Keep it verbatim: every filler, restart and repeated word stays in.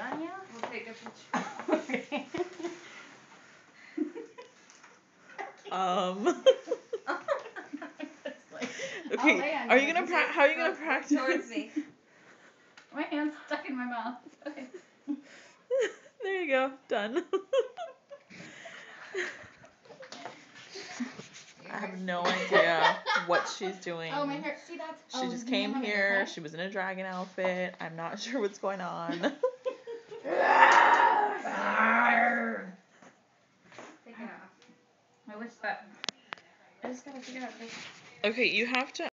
on you? We'll take a picture. Okay. um. like, okay. Are you gonna pra- How are you gonna Look, practice? look towards me. My hand's stuck in my mouth. Okay. There you go. Done. I have no idea what she's doing. Oh, my hair. See, that's. She oh, just came have here. She was in a dragon outfit. I'm not sure what's going on. Take it off. I wish that. I just gotta figure out this. Okay, you have to